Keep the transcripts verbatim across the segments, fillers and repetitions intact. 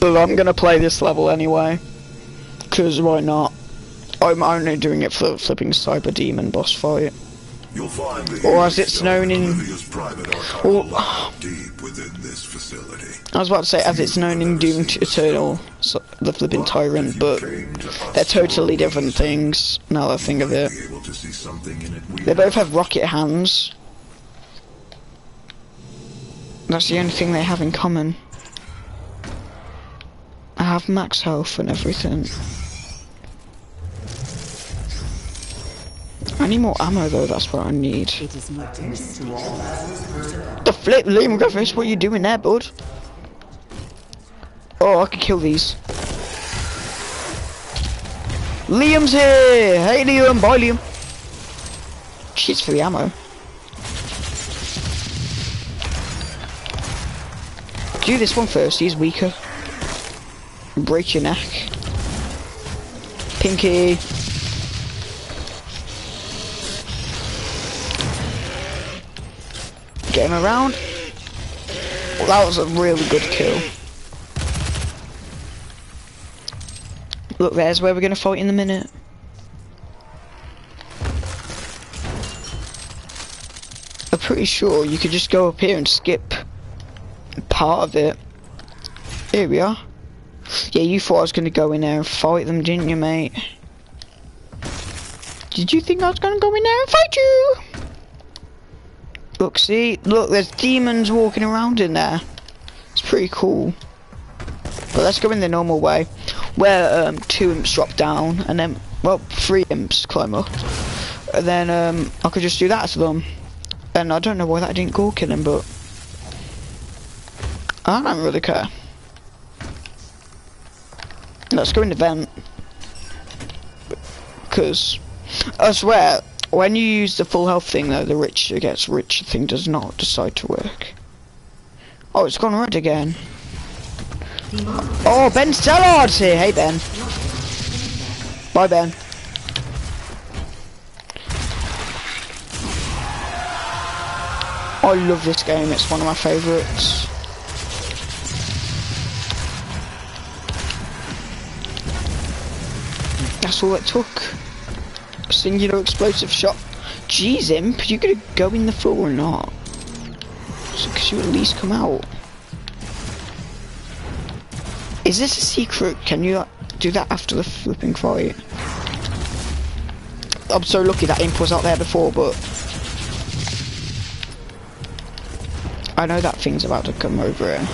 But I'm gonna play this level anyway. Cause why not? I'm only doing it for the flipping Cyber Demon boss fight. You'll find the or as it's known in... Well, deep within this facility. I was about to say, as it's known in Doom Eternal, so the flipping Tyrant, but they're totally different things, now that I think of it. They both have rocket hands. That's the only thing they have in common. I have max health and everything. I need more ammo though, that's what I need. The flip, Liam Griffiths, what are you doing there, bud? Oh, I can kill these. Liam's here! Hey Liam, bye Liam. Cheers for the ammo. Do this one first, he's weaker. Break your neck. Pinky. Get him around. Well, that was a really good kill. Look, there's where we're gonna fight in a minute. I'm pretty sure you could just go up here and skip part of it. Here we are. Yeah, you thought I was gonna go in there and fight them, didn't you, mate? Did you think I was gonna go in there and fight you? Look, see? Look, there's demons walking around in there. It's pretty cool. But let's go in the normal way. Where um, two imps drop down, and then, well, three imps climb up. And then um, I could just do that to them. And I don't know why that didn't go kill him, but I don't really care. Let's go in the vent. Because, I swear, when you use the full health thing though, the richer gets richer thing does not decide to work. Oh, it's gone red again. Oh, Ben Stellard's here. Hey, Ben. Bye, Ben. I love this game. It's one of my favourites. That's all it took. A singular explosive shot. Jeez, Imp, you gonna go in the floor or not? So could you at least come out? Is this a secret? Can you do that after the flipping fight? I'm so lucky that Imp was out there before, but I know that thing's about to come over here.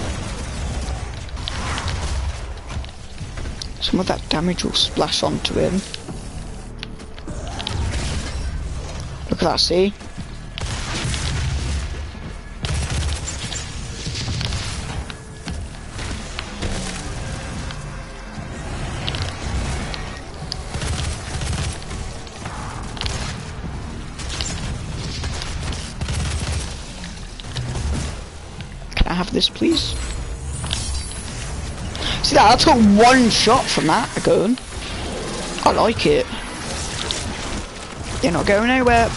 Some of that damage will splash onto him. Look at that, see? Can I have this, please? See that? I took one shot from that gun. I like it. You're not going anywhere.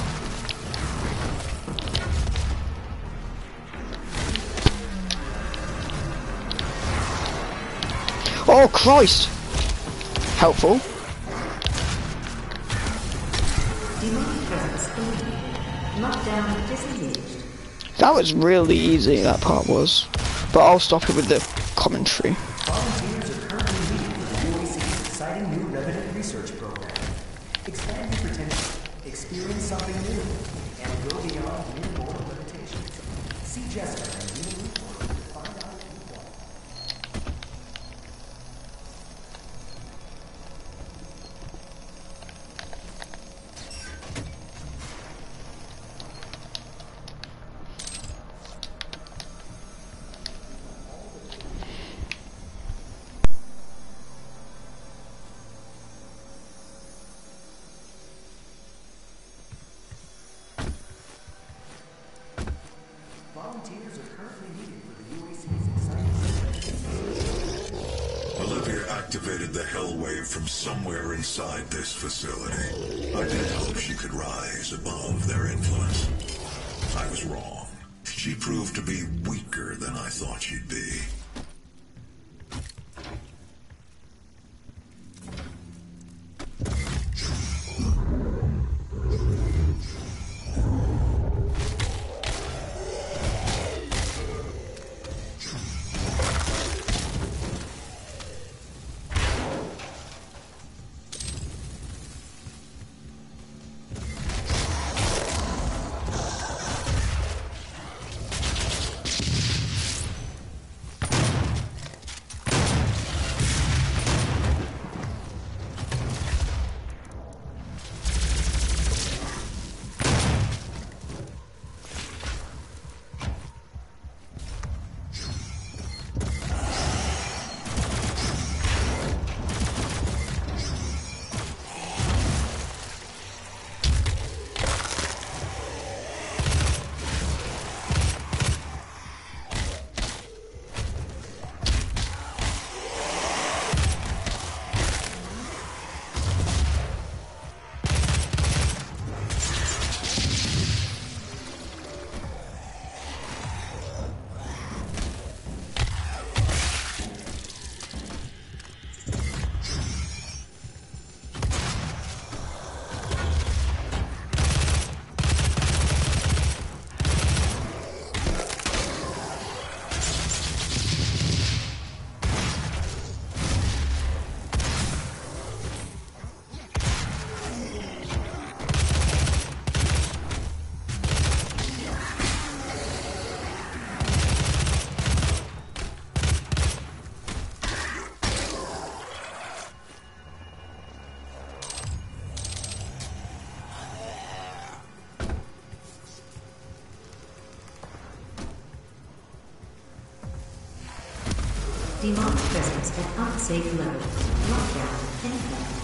Oh Christ! Helpful. That was really easy, that part was. But I'll stop it with the commentary. Volunteers are currently meeting with the U A C's exciting new Revenant research program. Expand your potential, experience something new, and go beyond new mortal limitations. See Jessica and Nina Report to find out if you want. Volunteers are currently needed for the U A C's exciting... Olivia activated the hell wave from somewhere inside this facility. I did hope she could rise above their influence. I was wrong. She proved to be weaker than I thought she'd be. Demonic presence at unsafe level. Lockdown endpoint.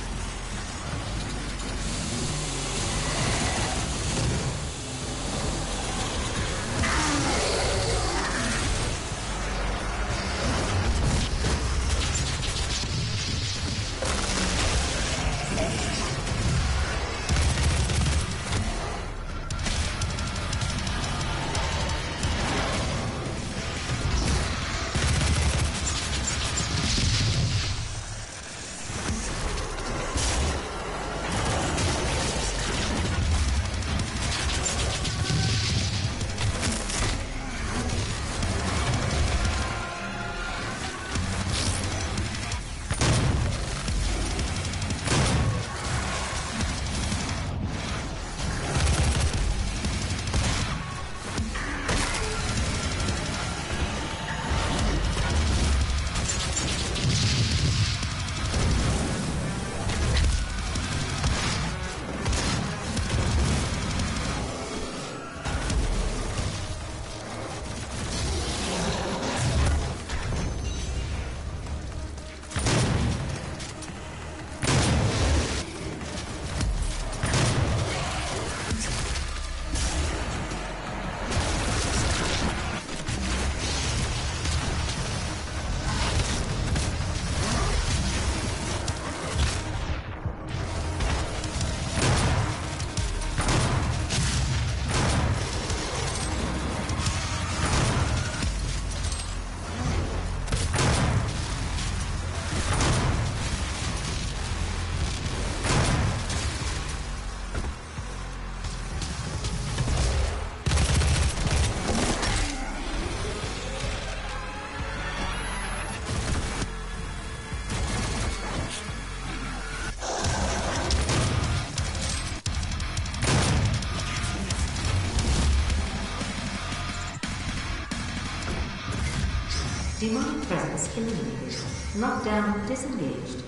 Demonic presence eliminated. Lockdown disengaged.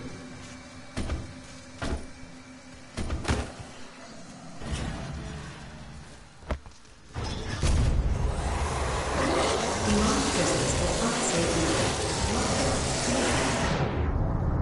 Demonic presence at unsafe level. Lockdown cleared.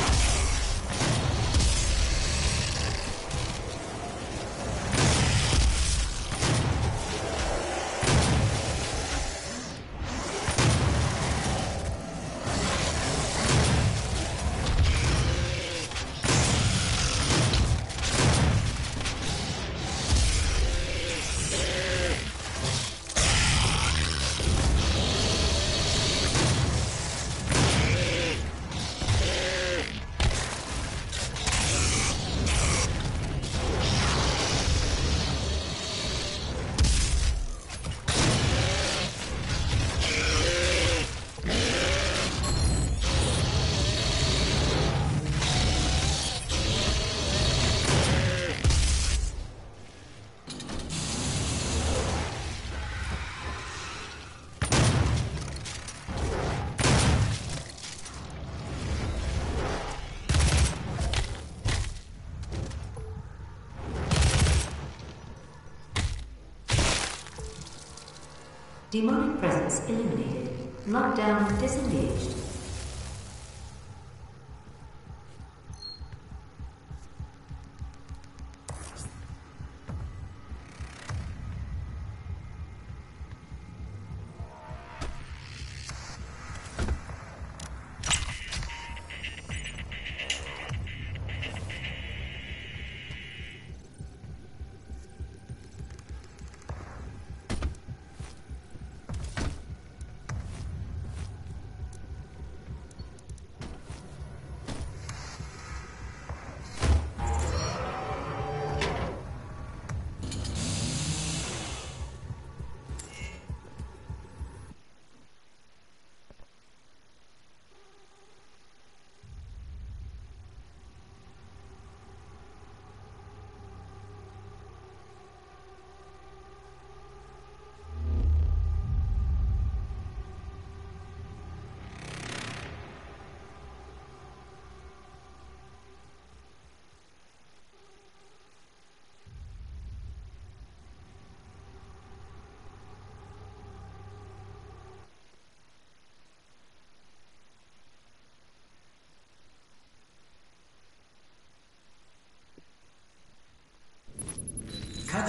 Demonic presence eliminated. Lockdown disengaged.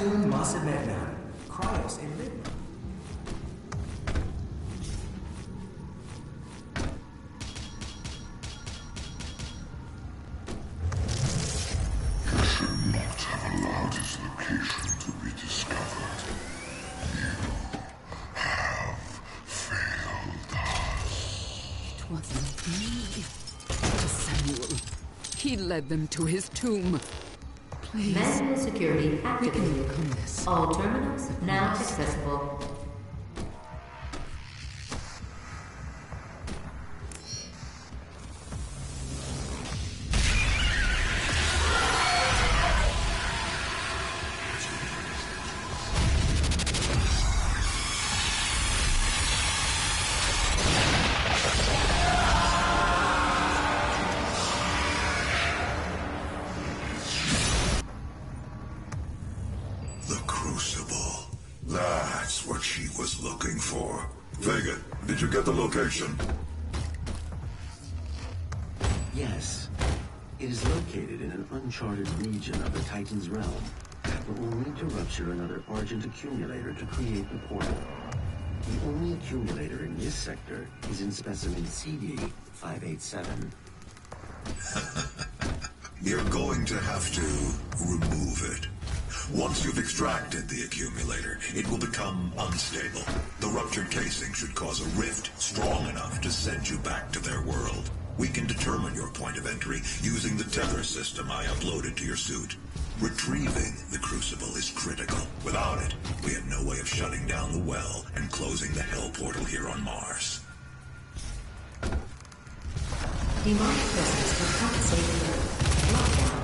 Adun Masamednan, Cryos Enigma. It wasn't me. It was Samuel. He led them to his tomb. Please. Manual security We can activated. overcome this. All terminals now accessible. The Crucible. That's what she was looking for. Vega, did you get the location? Yes. It is located in an uncharted region of the Titan's realm, but we'll need to rupture another Argent accumulator to create the portal. The only accumulator in this sector is in specimen C D five eight seven. You're going to have to remove it. Once you've extracted the accumulator, it will become unstable. The ruptured casing should cause a rift strong enough to send you back to their world. We can determine your point of entry using the tether system I uploaded to your suit. Retrieving the Crucible is critical. Without it, we have no way of shutting down the well and closing the Hell portal here on Mars. Demonic presence will compensate the lockdown.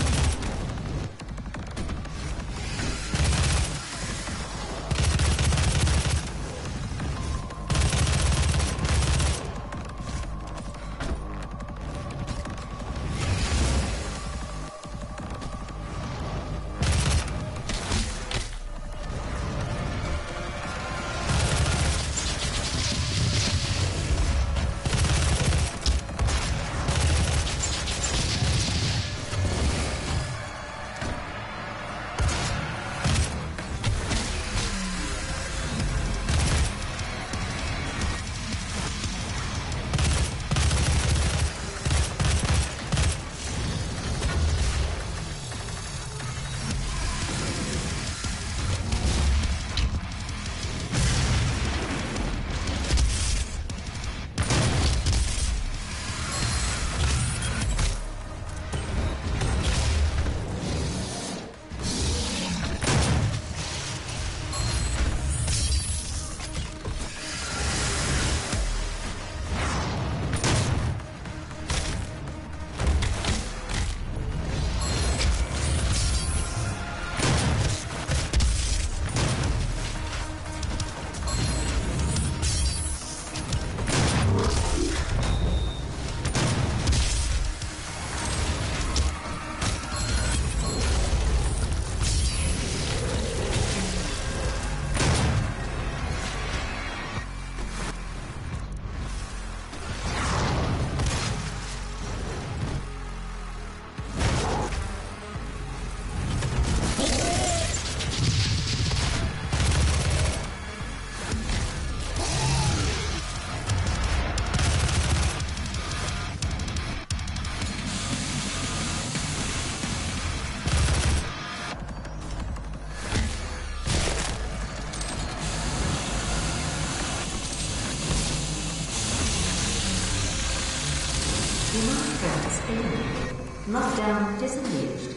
Demonic presence eliminated. Lockdown disengaged.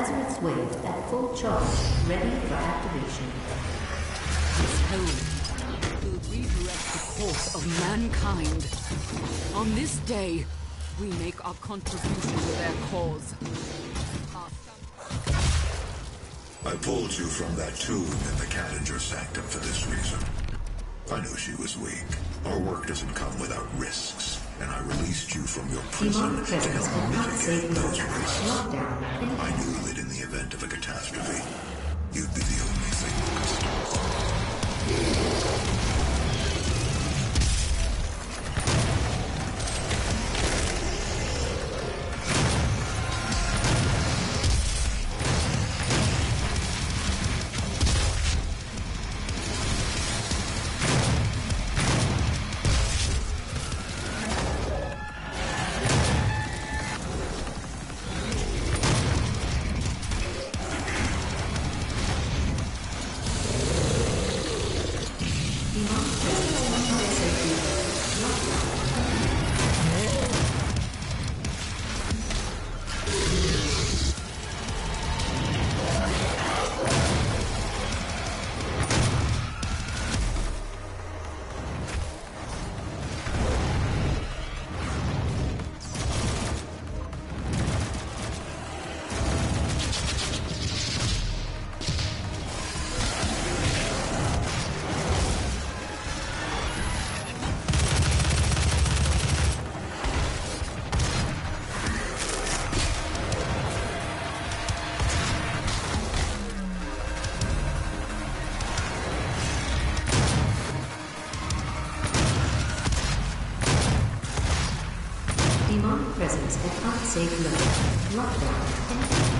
Lazarus Wave at full charge, ready for activation. This home will redirect the course of mankind. On this day, we make our contribution to their cause. I pulled you from that tomb in the Cattinger Sanctum for this reason. I knew she was weak. Our work doesn't come without risks, and I released you from your prison to help mitigate those risks. I knew that in the event of a catastrophe, you'd be the only thing that could stop. Demonic presence at unsafe level. Lockdown. Ended.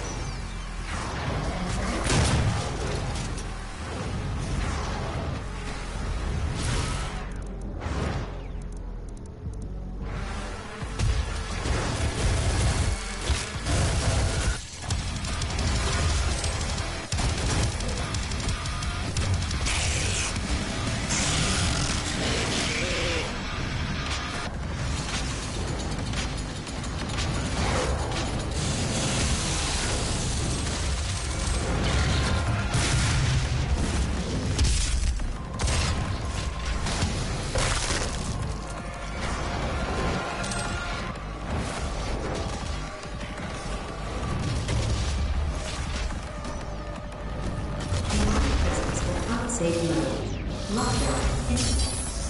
Safe level. Lockdown. Ended.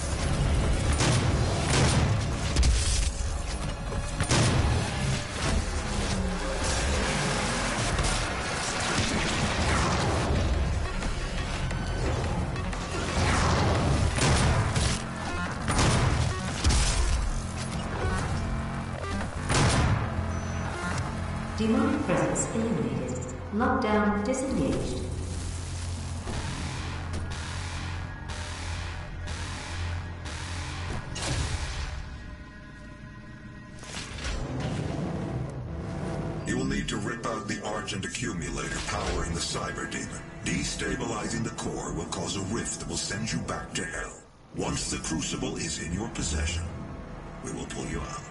Demonic presence eliminated. Lockdown disengaged. You will need to rip out the Argent accumulator powering the Cyber Demon. Destabilizing the core will cause a rift that will send you back to Hell. Once the Crucible is in your possession, we will pull you out.